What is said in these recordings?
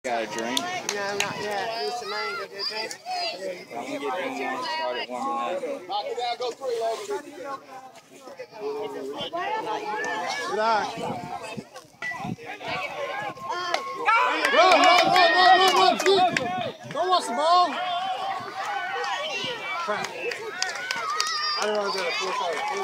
Got a drink? No, not yet. Need some money to go drink. I'm gonna get done and start it warming up. Knock it down, go 3, Logan. Good eye. Run. Don't watch the ball. Crap. I didn't know that at 4-5.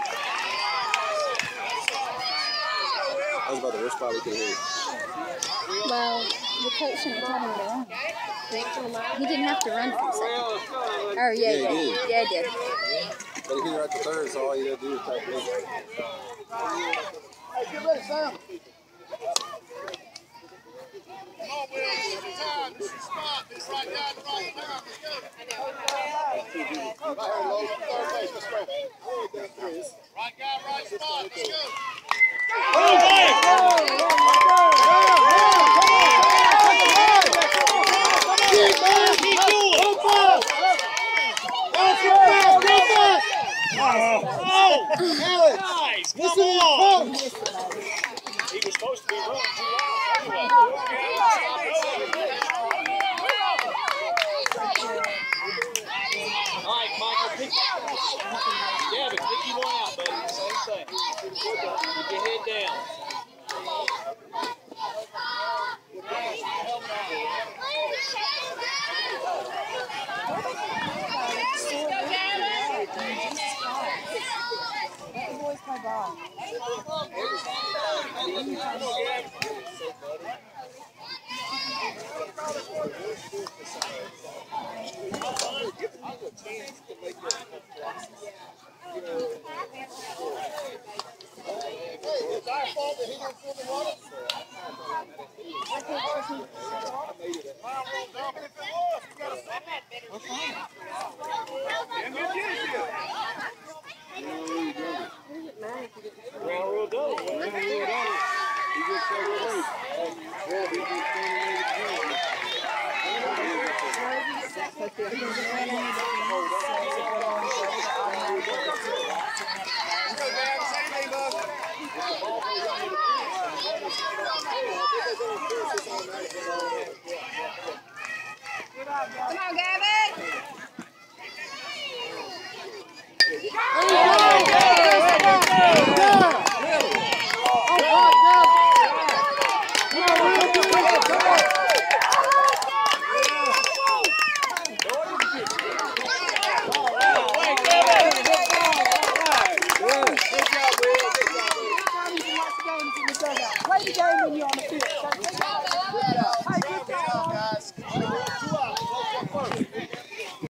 I was about the worst spot we could hit. Well, the coach shouldn't tell him to run. He didn't have to run from second. Oh, yeah, he did. Yeah, he did. But if you're at the third, so all you gotta do is type it. Hey, get ready, Sam. Come on, Will. This is the time. This is the spot. This right guy, right now. Let's go. Right here, Logan. Third base. Let's go. Right guy, right spot. Let's go. Nice! Come on! He was supposed to be running 2 hours All right, Michael, pick. Yeah, but pick you one out, buddy. Same thing. Keep your head down. Let the boys play ball. It's our fault that he didn't fill the water. Ground rule goes. Hold